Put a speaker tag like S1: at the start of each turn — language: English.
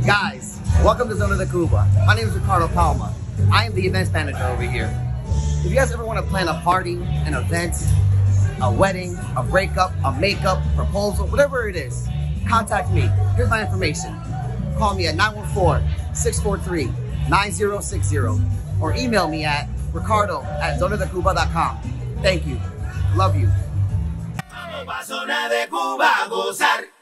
S1: Guys, welcome to Zona de Cuba. My name is Ricardo Palma. I am the events manager over here. If you guys ever want to plan a party, an event, a wedding, a breakup, a makeup, proposal, whatever it is, contact me. Here's my information. Call me at 914-643-9060 or email me at ricardo@zonadecuba.com. Thank you. Love you.
S2: Vamos pa' Zona de Cuba a gozar.